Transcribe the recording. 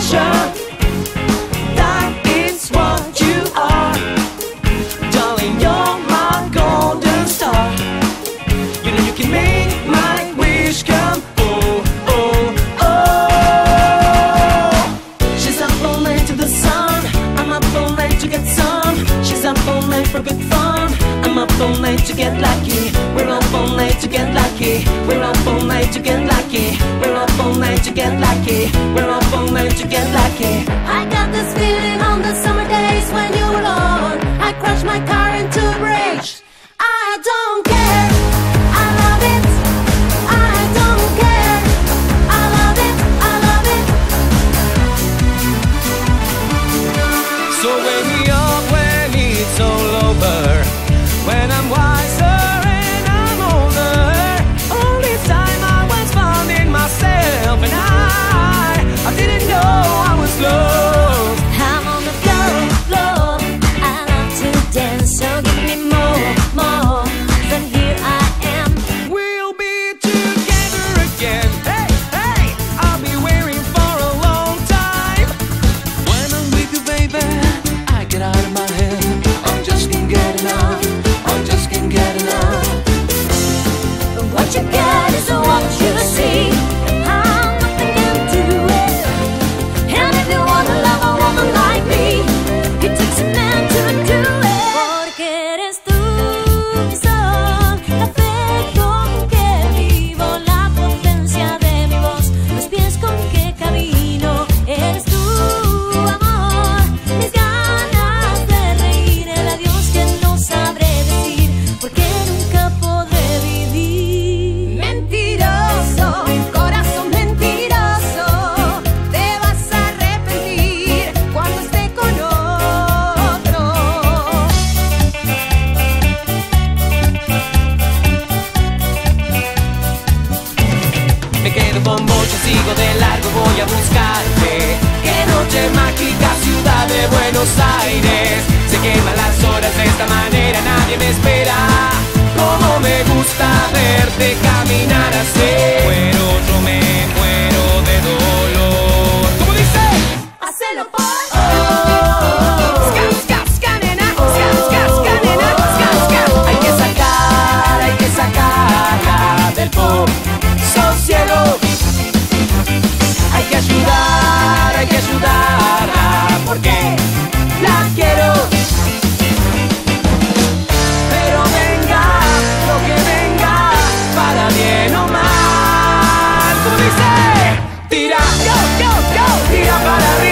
treasure. That is what you are. Darling, you're my golden star. You know you can make my wish come. Oh, oh, oh. She's up all night to the sun. I'm up all night to get some. She's up all night for good fun. I'm up all night to get lucky. We're up all night to get lucky. We're up all night to get lucky. We're up all night to get lucky. We're up all night to get lucky. I got this feeling on the summer days when you were gone. I crashed my car into a bridge. I don't care. I love it. I don't care. I love it. I love it. So wake me up when it's all over. When I'm wiser and I'm older. All this time I was finding myself, and I didn't know I was lost. I'm on the floor, floor. I love to dance, so give me more, more. Then here I am. We'll be together again. Hey, hey, I'll be waiting for a long time. When I'm with you, baby, I get out of my head. I just can't get enough. I just can't get enough. What you get is what you see. I'm nothing into it. And if you wanna love a woman like me, it takes a man to do it. Porque eres tú mi sol, la fe con que vivo, la potencia de mi voz, los pies con que camino. Eres tú, amor, mis ganas de reír, el adiós que no sabré decir, porque nunca podré vivir. Mentiroso, corazón mentiroso, te vas a arrepentir cuando esté con otro. Me quedo con vos, yo sigo de largo, voy a buscarte. Qué noche mágica, ciudad de Buenos Aires. Se queman las horas de esta manera, nadie me espera. Como me gusta verte caminar así. Muero, yo me muero de dolor. ¿Cómo dice? Hacelo por Ska, ska, ska, nena. Ska, ska, ska, nena. Ska, ska. Hay que sacarla del pop sosiego. Hay que ayudarla porque la quiero. Pero venga lo que venga, para bien o mal. Como dice, tira, go, go, go, tira para arriba.